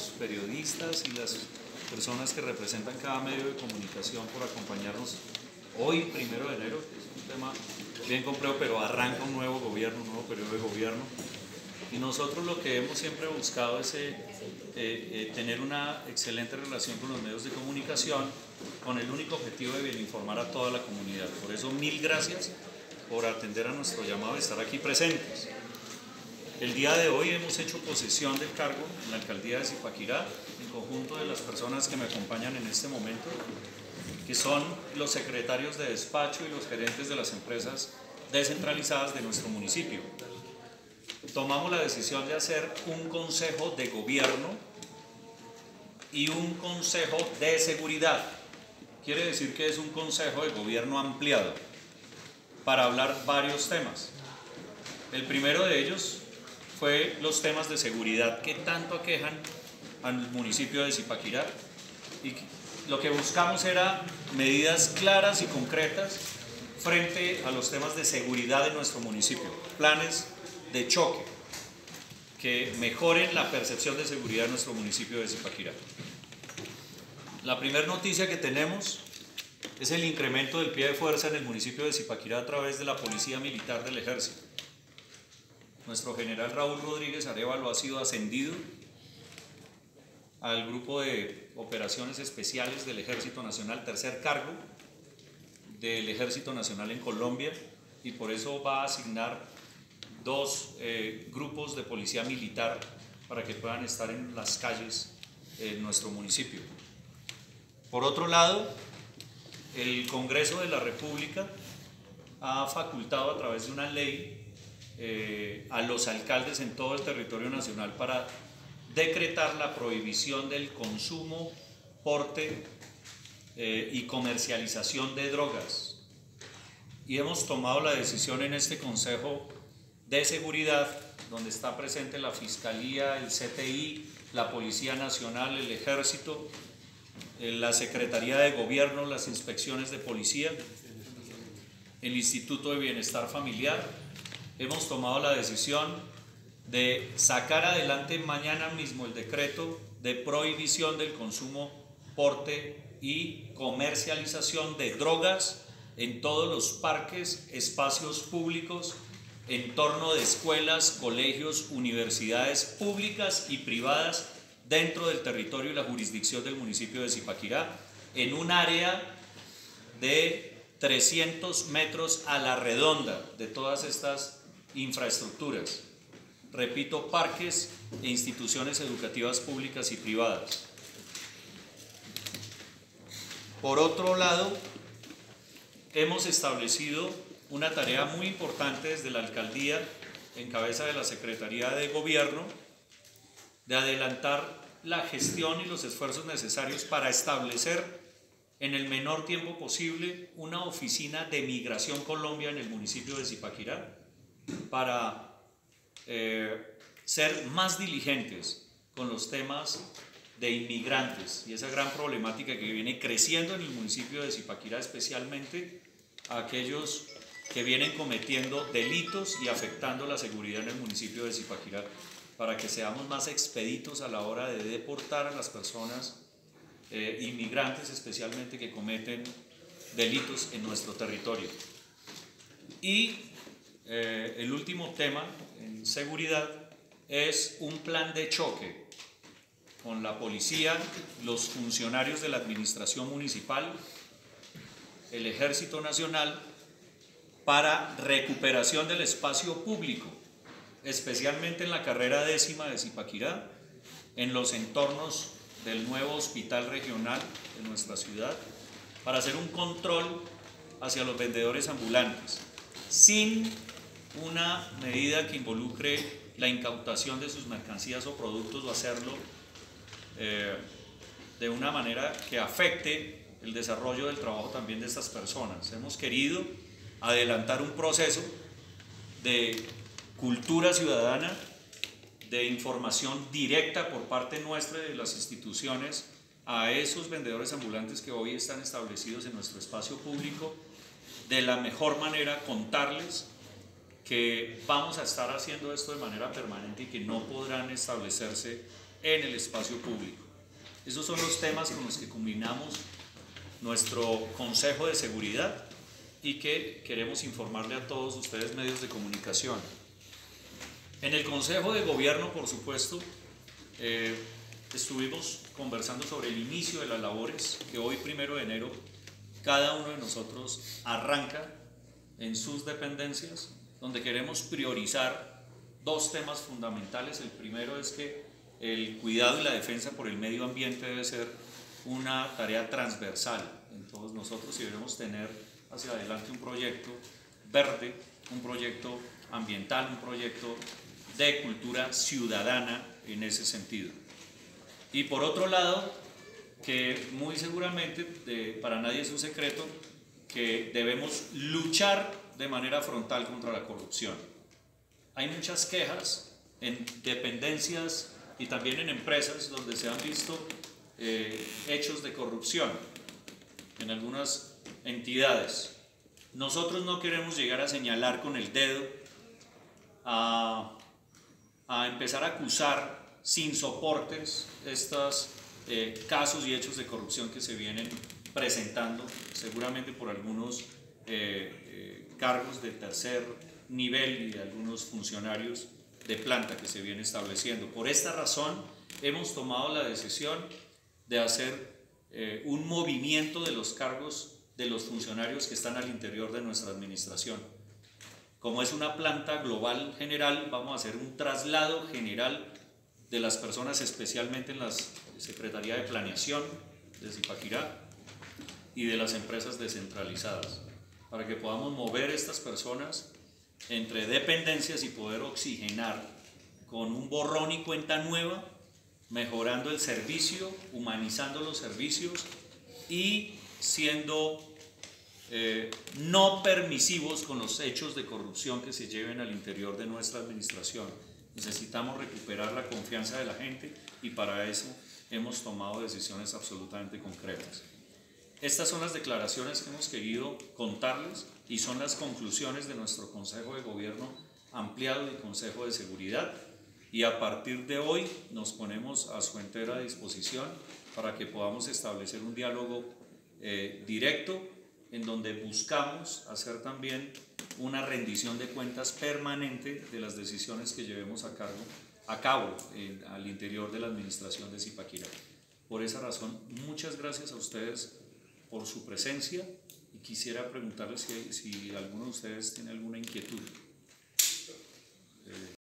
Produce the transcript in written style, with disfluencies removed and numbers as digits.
los periodistas y las personas que representan cada medio de comunicación por acompañarnos hoy, 1 de enero, que es un tema bien complejo, pero arranca un nuevo gobierno, un nuevo periodo de gobierno. Y nosotros lo que hemos siempre buscado es tener una excelente relación con los medios de comunicación, con el único objetivo de bien informar a toda la comunidad. Por eso, mil gracias por atender a nuestro llamado de estar aquí presentes. El día de hoy hemos hecho posesión del cargo en la alcaldía de Zipaquirá, en conjunto de las personas que me acompañan en este momento, que son los secretarios de despacho y los gerentes de las empresas descentralizadas de nuestro municipio. Tomamos la decisión de hacer un consejo de gobierno y un consejo de seguridad. Quiere decir que es un consejo de gobierno ampliado para hablar varios temas. El primero de ellos fue los temas de seguridad que tanto aquejan al municipio de Zipaquirá, y lo que buscamos era medidas claras y concretas frente a los temas de seguridad de nuestro municipio, planes de choque que mejoren la percepción de seguridad de nuestro municipio de Zipaquirá. La primera noticia que tenemos es el incremento del pie de fuerza en el municipio de Zipaquirá a través de la Policía Militar del Ejército. Nuestro general Raúl Rodríguez Arévalo ha sido ascendido al grupo de operaciones especiales del Ejército Nacional, tercer cargo del Ejército Nacional en Colombia, y por eso va a asignar 2 grupos de policía militar para que puedan estar en las calles en nuestro municipio. Por otro lado, el Congreso de la República ha facultado a través de una ley a los alcaldes en todo el territorio nacional para decretar la prohibición del consumo, porte y comercialización de drogas. Y hemos tomado la decisión en este Consejo de Seguridad, donde está presente la Fiscalía, el CTI, la Policía Nacional, el Ejército, la Secretaría de Gobierno, las inspecciones de policía, el Instituto de Bienestar Familiar. Hemos tomado la decisión de sacar adelante mañana mismo el decreto de prohibición del consumo, porte y comercialización de drogas en todos los parques, espacios públicos, en torno de escuelas, colegios, universidades públicas y privadas dentro del territorio y la jurisdicción del municipio de Zipaquirá, en un área de 300 metros a la redonda de todas estas infraestructuras. Repito, parques e instituciones educativas públicas y privadas. Por otro lado, hemos establecido una tarea muy importante desde la alcaldía, en cabeza de la Secretaría de Gobierno, de adelantar la gestión y los esfuerzos necesarios para establecer en el menor tiempo posible una oficina de Migración Colombia en el municipio de Zipaquirá, para ser más diligentes con los temas de inmigrantes y esa gran problemática que viene creciendo en el municipio de Zipaquirá, especialmente a aquellos que vienen cometiendo delitos y afectando la seguridad en el municipio de Zipaquirá, para que seamos más expeditos a la hora de deportar a las personas inmigrantes, especialmente que cometen delitos en nuestro territorio. Y el último tema en seguridad es un plan de choque con la policía, los funcionarios de la administración municipal, el Ejército Nacional, para recuperación del espacio público, especialmente en la carrera 10ª de Zipaquirá, en los entornos del nuevo hospital regional de nuestra ciudad, para hacer un control hacia los vendedores ambulantes, sin una medida que involucre la incautación de sus mercancías o productos, o hacerlo de una manera que afecte el desarrollo del trabajo también de estas personas. Hemos querido adelantar un proceso de cultura ciudadana, de información directa por parte nuestra y de las instituciones a esos vendedores ambulantes que hoy están establecidos en nuestro espacio público, de la mejor manera contarles que vamos a estar haciendo esto de manera permanente y que no podrán establecerse en el espacio público. Esos son los temas con los que culminamos nuestro Consejo de Seguridad y que queremos informarle a todos ustedes medios de comunicación. En el Consejo de Gobierno, por supuesto, estuvimos conversando sobre el inicio de las labores que hoy, 1 de enero, cada uno de nosotros arranca en sus dependencias, donde queremos priorizar dos temas fundamentales. El primero es que el cuidado y la defensa por el medio ambiente debe ser una tarea transversal en todos nosotros y debemos tener hacia adelante un proyecto verde, un proyecto ambiental, un proyecto de cultura ciudadana en ese sentido. Y por otro lado, que muy seguramente para nadie es un secreto, que debemos luchar de manera frontal contra la corrupción. Hay muchas quejas en dependencias y también en empresas donde se han visto hechos de corrupción en algunas entidades. Nosotros no queremos llegar a señalar con el dedo, a empezar a acusar sin soportes estos casos y hechos de corrupción que se vienen presentando, seguramente por algunos cargos de tercer nivel y de algunos funcionarios de planta que se viene estableciendo. Por esta razón hemos tomado la decisión de hacer un movimiento de los cargos de los funcionarios que están al interior de nuestra administración. Como es una planta global general, vamos a hacer un traslado general de las personas, especialmente en la Secretaría de Planeación de Zipaquirá y de las empresas descentralizadas, para que podamos mover estas personas entre dependencias y poder oxigenar con un borrón y cuenta nueva, mejorando el servicio, humanizando los servicios y siendo no permisivos con los hechos de corrupción que se lleven al interior de nuestra administración. Necesitamos recuperar la confianza de la gente y para eso hemos tomado decisiones absolutamente concretas. Estas son las declaraciones que hemos querido contarles y son las conclusiones de nuestro Consejo de Gobierno ampliado y Consejo de Seguridad, y a partir de hoy nos ponemos a su entera disposición para que podamos establecer un diálogo directo en donde buscamos hacer también una rendición de cuentas permanente de las decisiones que llevemos a cabo al interior de la administración de Zipaquirá. Por esa razón, muchas gracias a ustedes por su presencia y quisiera preguntarles si alguno de ustedes tiene alguna inquietud.